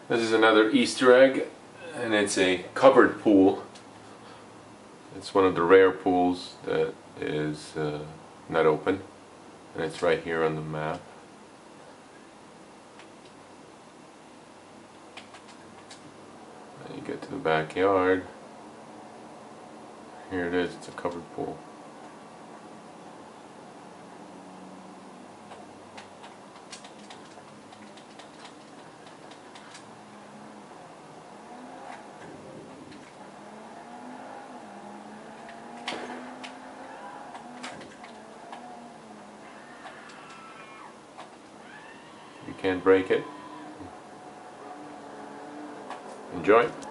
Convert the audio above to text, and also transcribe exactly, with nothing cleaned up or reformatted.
This is another Easter egg, and it's a covered pool. It's one of the rare pools that is uh, not open, and it's right here on the map. And you get to the backyard. Here it is, it's a covered pool. You can't break it. Enjoy.